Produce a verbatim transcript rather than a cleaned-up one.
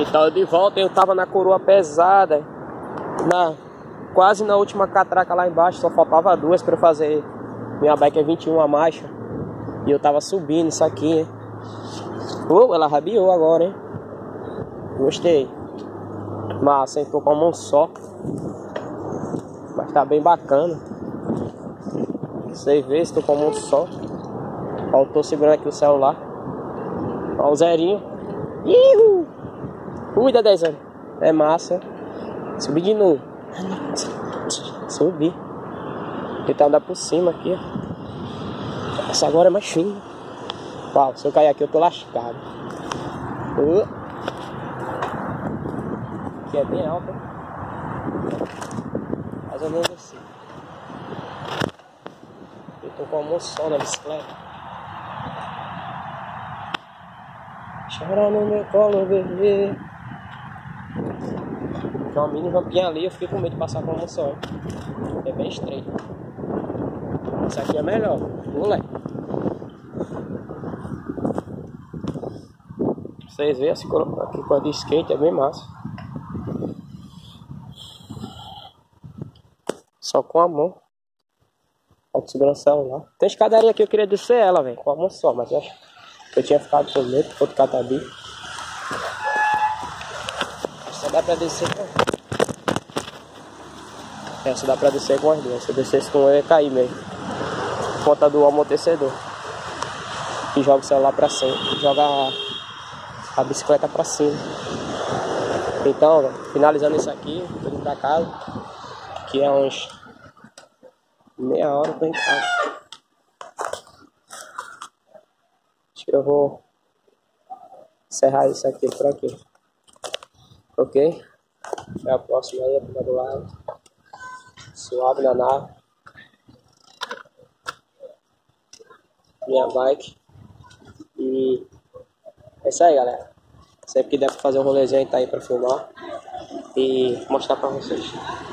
Então de volta, eu tava na coroa pesada, na, quase na última catraca lá embaixo, só faltava duas pra eu fazer minha bike é vinte e uma marcha. E eu tava subindo isso aqui, hein? Oh, ela rabiou agora, hein? Gostei. Massa, hein? Tô com a mão só. Mas tá bem bacana. Vocês verem se tô com a mão só. Ó, eu tô segurando aqui o celular. Ó o zerinho. Ihu! Cuida, dez anos. É massa. Subi de novo. Subi. Tentar andar por cima aqui. Essa agora é mais fina. Uau, se eu cair aqui eu tô lascado. Uh. Aqui é bem alta. Mais ou menos assim. Eu tô com a mão só na bicicleta. Chora no meu colo, bebê. Tem uma mini rampinha ali, eu fiquei com medo de passar com a mão só. É bem estreito. Essa aqui é melhor. Moleque. Vocês veem assim, aqui com a de skate é bem massa. Só com a mão. Pode segurar o celular. Tem escadaria aqui, eu queria descer ela, velho, com a mão só, mas eu acho que eu tinha ficado com medo, outro catabi. Só dá pra descer com essa dá pra descer com as duas. Se eu descesse com eu ia cair mesmo. Por conta do amortecedor. E joga o celular pra cima. Joga a, a bicicleta pra cima. Então, véio, finalizando isso aqui, tô indo pra casa. Que é uns meia hora eu tô em casa. Acho que eu vou encerrar isso aqui por aqui. Ok? Até a próxima aí, aqui do lado. Suave na nave. Minha bike. E é isso aí, galera. Sempre que der pra fazer um rolezinho, tá aí pra filmar e mostrar pra vocês.